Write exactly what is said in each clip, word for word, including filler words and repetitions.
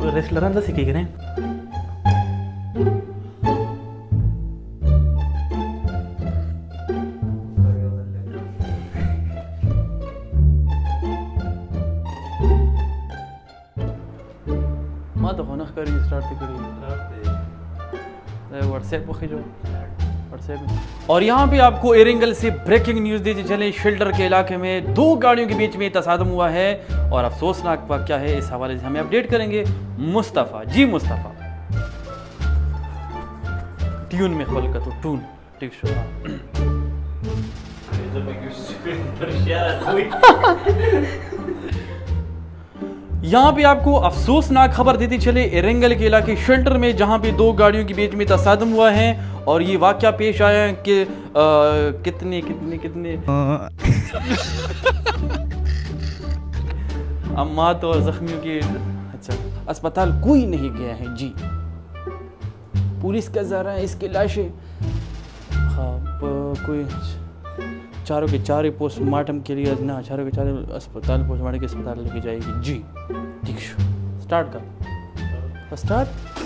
Restaurant सीखी करें ما तो होना करी स्टार्ट करी व्हाट्सएप पर खींचो व्हाट्सएप। और यहाँ पे आपको एरिंगल से ब्रेकिंग न्यूज़ दी चले, शेल्टर के इलाके में दो गाड़ियों के बीच में तसादम हुआ है और अफसोसनाक वाक़या है। इस हवाले से हमें अपडेट करेंगे मुस्तफ़ा। जी मुस्तफ़ा, ट्यून में खोल का तो टून ठीक शुरा। यहाँ पे आपको अफसोसनाक खबर देती चले, एरिंगल के इलाके शेल्टर में जहाँ पे दो गाड़ियों के बीच में तसादम हुआ है और ये वाक़या पेश आया है कि कितने कितने कितने अम्मात और जख्मियों के अच्छा अस्पताल कोई नहीं गया है जी। पुलिस का ज़रा है इसकी लाशें हाँ कोई चारों के चारों पोस्टमार्टम के लिए ना चारों के चारों अस्पताल पोस्टमार्टम के अस्पताल लेके जाएगी जी। ठीक स्टार्ट कर स्टार्ट।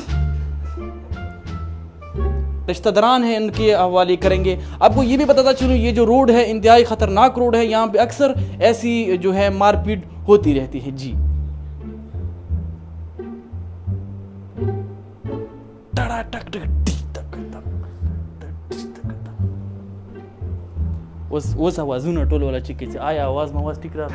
रिश्तेदारान हैं इनके हवाले करेंगे। आपको ये भी बताता चलूँ ये जो रोड है इंतहाई ख़तरनाक रोड है, यहाँ पे अक्सर ऐसी जो है मारपीट होती रहती है जी। उस उस आवाज़ न टोल वाला चिक्की से आया आवाज़ में आवाज़ टिक रहा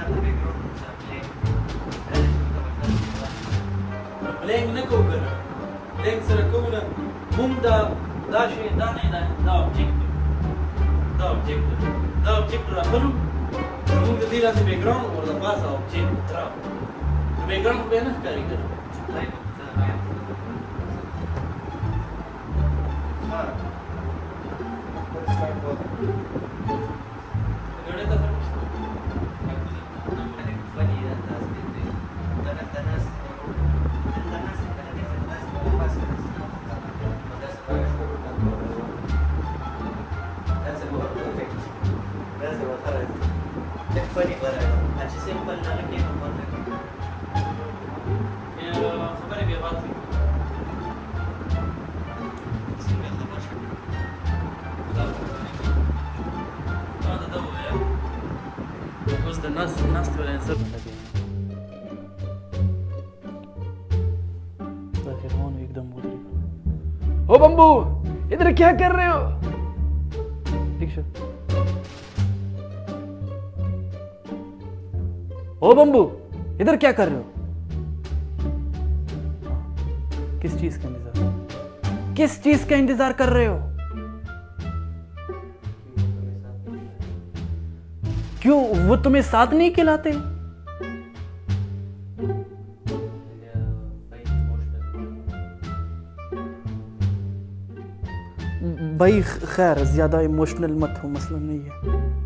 प्लेइंग न को कर प्लेइंग सर को ना हम दा दाशे दाने दा दा ऑब्जेक्ट दा ऑब्जेक्ट दा ऑब्जेक्ट रहा बलू हम के दिला से बैकग्राउंड और द पास ऑब्जेक्ट रहा बैकग्राउंड पे ना कारीगर हां स्टार्ट कर नस नस वाले सब लगे हैं एकदम उधर। ओ बम्बू इधर क्या कर रहे हो? ठीक है ओ बम्बू इधर क्या कर रहे हो? किस चीज का इंतजार किस चीज का इंतजार कर रहे हो? क्यों वो तुम्हें साथ नहीं खिलाते? भाई खैर ज्यादा इमोशनल मत हो, मसला नहीं है।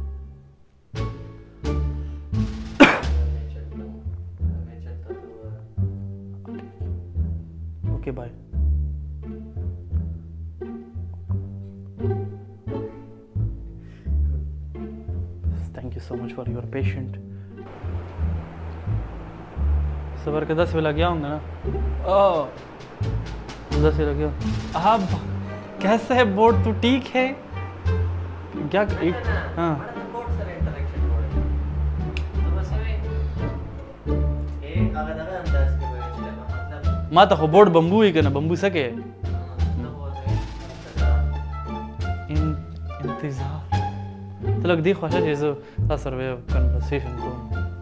Okay bye. Thank you so much for your patient. सबर के दस बजे लग गया होंगे ना? ओह दस बजे लग गया। आप कैसा है बोर्ड? तो ठीक है क्या? एक हाँ माता हो बोर्ड बम्बू ही करना बम्बू सके इंतजार तो लग दी ख्वाहिश जैसे सर्वे कन्वर्सेशन को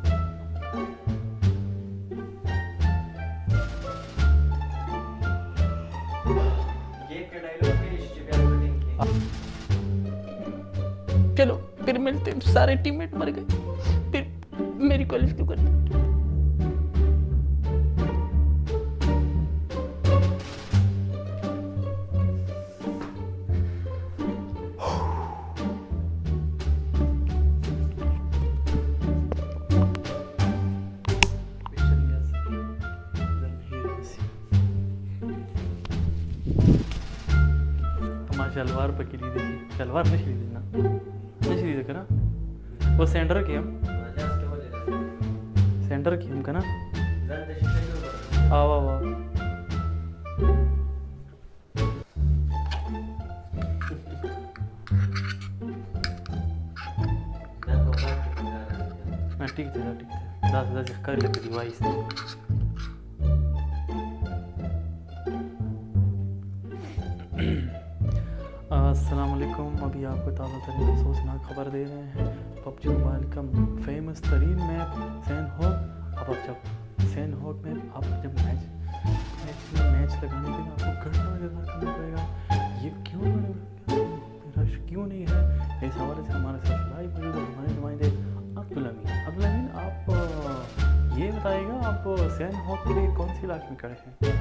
चलो फिर मिलते हैं। सारे टीममेट मर गए फिर मेरी कॉलेज क्यों करनी? शलवार पकड़ी देखिए शलवार नहीं ली ना नहीं ली देखा ना वो सेंटर की हम सेंटर की हम का ना आओ आओ हाँ ठीक है ठीक है दस दस कर ले डिवाइस अस्सलाम वालेकुम। अभी आपको ताज़ा तरीन अफसोसनाक खबर दे रहे हैं। पबजी मोबाइल का फेमस तरीन मैप सैन हॉक। अब आप जब सैन हॉक में आप जब मैच मैच में मैच लगाने के लिए आपको घंटों इंतजार करना पड़ेगा। ये क्यों रश क्यों नहीं है? इस हवाले से हमारे साथ लाइव मौजूद है हमारे नुमाइंदे अब्दुल अमीन। अब्दुल अमीन आप ये बताइएगा आप सैन हॉक के लिए कौन सी इलाके में खड़े हैं?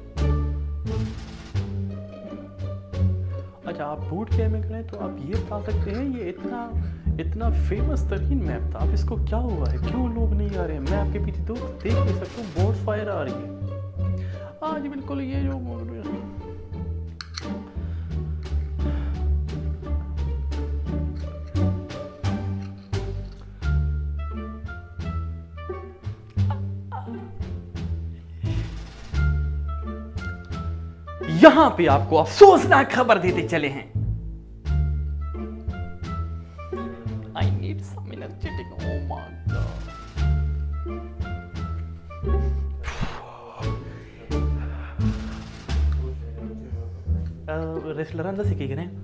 अच्छा आप बूट कैम्प में खड़े तो आप ये बता सकते हैं ये इतना इतना फेमस तरीन मैप था, अब इसको क्या हुआ है, क्यों लोग नहीं आ रहे हैं? मैं आपके पीछे दो देख नहीं सकता हूँ, बोर्ड फायर आ रही है। हाँ जी बिल्कुल ये जो यहां पे आपको अफसोसनाक खबर देते चले हैं। I need some energetic. Oh my god restaurant से की करें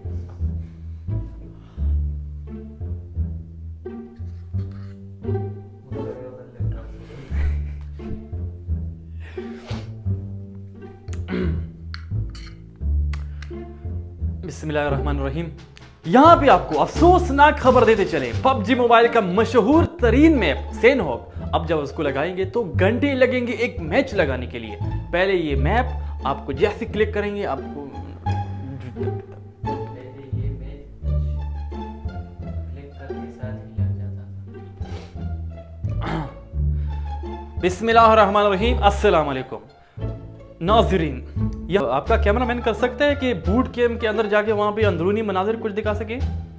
बिस्मिल्लाहिर्रहमानिर्रहीम। यहाँ पे आपको अफसोसनाक खबर देते चले, पबजी मोबाइल का मशहूर तरीन मैप सैन हॉक अब जब उसको लगाएंगे तो घंटे लगेंगे एक मैच लगाने के लिए। पहले ये मैप आपको जैसे क्लिक करेंगे आपको ये मैच क्लिक करके साथ ही लग जाता था। बिस्मिल्लाहिर्रहमानिर्रहीम। अस्सलाम वालेकुम नाज़रीन, यह आपका कैमरामैन कर सकता है कि बूट कैम्प के अंदर जाके वहां पे अंदरूनी मनाजिर कुछ दिखा सके?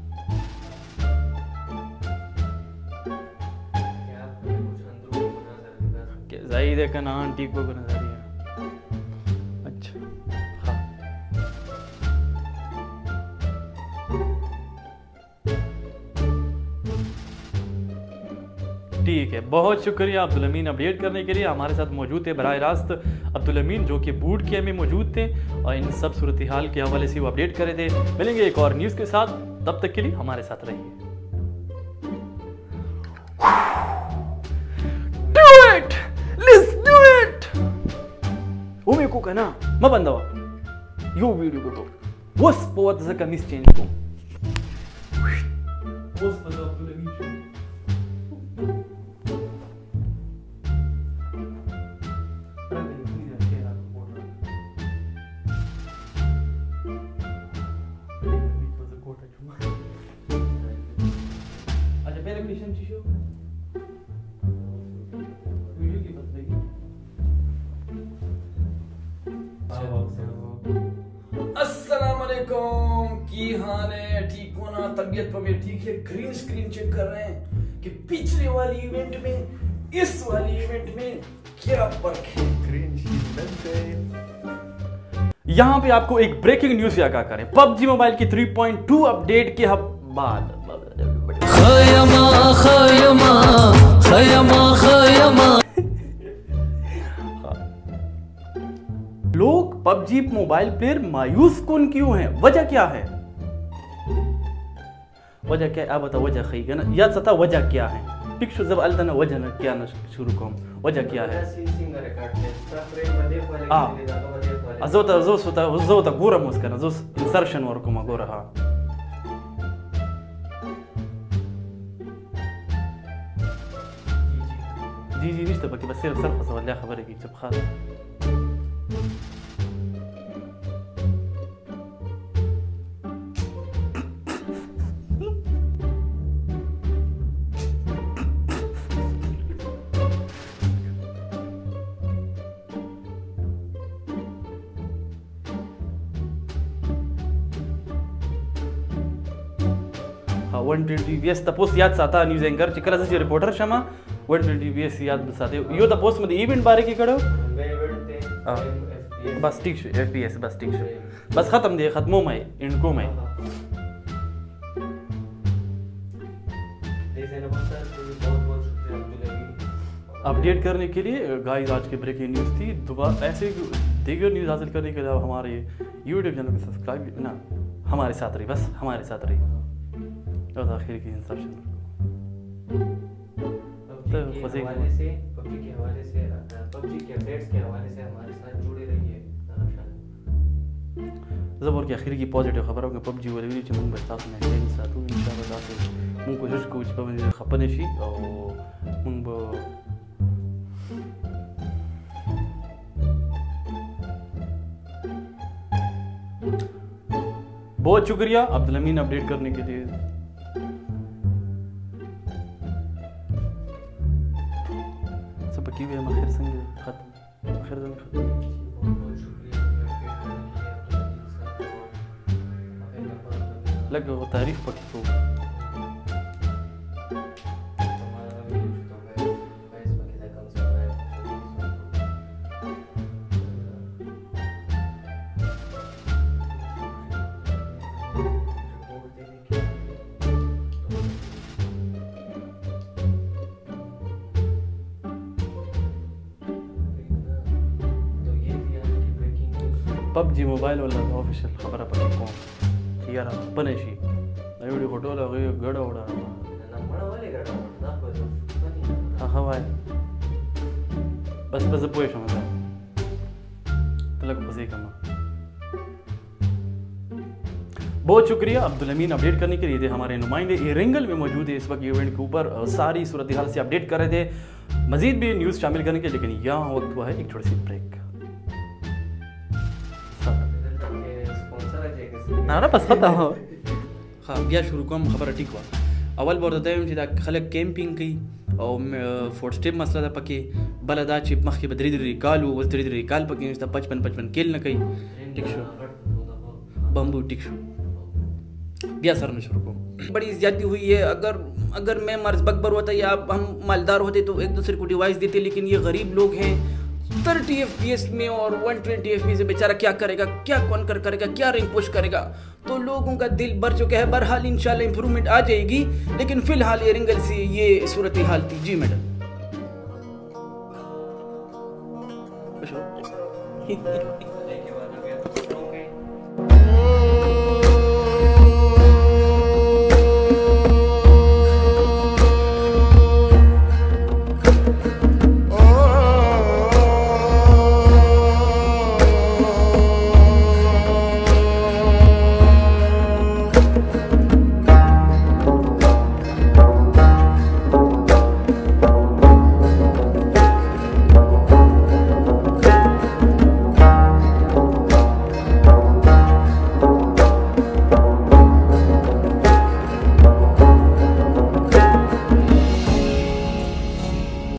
जाहिद है कना आंटी को नजर है। अच्छा हाँ ठीक है, बहुत शुक्रिया अब्दुल अमीन अपडेट करने के लिए। हमारे साथ मौजूद थे बराह रास्त अब्दुल अमीन जो कि बूट कैम्प में मौजूद थे और इन सब सूरत हाल के हवाले से वो अपडेट करे थे। मिलेंगे एक और न्यूज़ के साथ, तब तक के लिए हमारे साथ रहिए। Do it! Let's do it! वो मेरे को कहना मैं बंदा यो वीडियो को बस बहुत सा कमीज चेंज को बस बंदा अब्दुल अमीन अस्सलामुअलैकुम, की हाल है? ठीक हो ना? तबीयत पर ठीक है? ग्रीन स्क्रीन चेक कर रहे हैं कि पिछले वाली इवेंट में इस वाली इवेंट में क्या फर्क है। ग्रीन शीट लग गए। यहाँ पे आपको एक ब्रेकिंग न्यूज आगाह करें, पबजी मोबाइल की थ्री पॉइंट टू अपडेट के बाद खयमा खयमा खयमा खयमा लोग पबजी मोबाइल प्लेयर मायूस कौन क्यों हैं? वजह क्या है? वजह क्या है आप बताओ। वजह खई ना याद सता वजह क्या है? पिक्चर जब अलतना वजह ना क्या ना शुरू कम वजह क्या है? आ अजोता अजोता अजोता गोरा मुस्कना जोस इंसर्शन वर्क मा गोरा हा जी जी रिश्ते बाकी बस सिर्फ सरفص ولا خبر की जब खास वन ट्वेंटी वीएस तपोस याद साता न्यूज एंकर चिकरा से reporter Shama one twenty VS याद साते यो तपोस मध्ये इवेंट बारे की कड़ो बस ठीक है एफपीएस बस ठीक है बस खत्म दे खत्मो में इनको में अपडेट करने के लिए गाइस आज की ब्रेकिंग न्यूज़ थी। दोबारा ऐसे दीगर न्यूज़ हासिल करने के लिए आप हमारे यूट्यूब चैनल को सब्सक्राइब ना हमारे साथ रही, बस हमारे साथ रही। और आखिर की इंस्ट्रक्शन पबजी के हवाले से पबजी के हवाले से पबजी के अपडेट्स के हवाले से हमारे साथ जुड़े रहिए। ज़बर की आखिर की पॉजिटिव खबर है पबजी वाले वीडियो चमन बस्ता में टेन सातु इंशाल्लाह ताकि मुंह कोशिश कोच पबजी खपने शी और मुंह बहुत शुक्रिया अब्दुल अमीन अपडेट करने के लिए। सब की हुई आखिर संग खत्म आखिर संग खत्म बहुत शुक्रिया लग वो तारीफ पकी तो पबजी मोबाइल वाला ऑफिशियल खबर है पकी कौन यार बने शी वीडियो फोटो लगे गड़ा उड़ा हाँ हवा बस बस पोए समझ तलक बसे कमा। बहुत शुक्रिया अब्दुल अमीन अपडेट करने के लिए थे। हमारे नुमाइंदे एरेंगल में मौजूद है इस वक्त इवेंट के ऊपर सारी सूरत हाल से अपडेट कर रहे थे मजीद भी न्यूज़ शामिल करने के, लेकिन यहाँ वक्त हुआ है एक छोटी सी ब्रेक। ना ना बस पता हो हाँ बिया शुरू कम खबर ठीक हुआ अवल बोल देते हैं जिदा खलक कैंपिंग की और फोर्ट स्टेप मसला था पके बलदा चिप मख के बदरी दरी कालू वस दरी दरी काल पके था पचपन पचपन केल न कई ठीक शो बम्बू ठीक शो बिया सर में शुरू को बड़ी ज्यादती हुई है। अगर अगर मैं मर्ज बकबर होता या हम मालदार होते तो एक दूसरे को डिवाइस देते, लेकिन ये गरीब लोग हैं थर्टी एफ पी एस में और one twenty F P S में बेचारा क्या करेगा, क्या कौन कर करेगा, क्या रैंक पुश करेगा। तो लोगों का दिल भर चुका है। बहरहाल इंशाल्लाह इंप्रूवमेंट आ जाएगी, लेकिन फिलहाल एरेंगल से ये सूरत हाल थी। जी मैडम